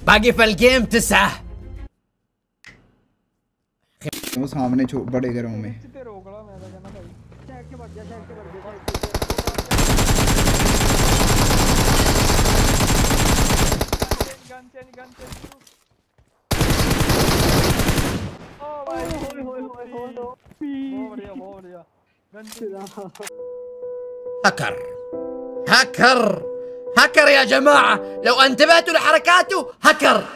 باقي في الجيم 9. वो सामने बड़े घरों में هكر هكر هكر يا جماعة، لو انتبهتوا لحركاته هكر.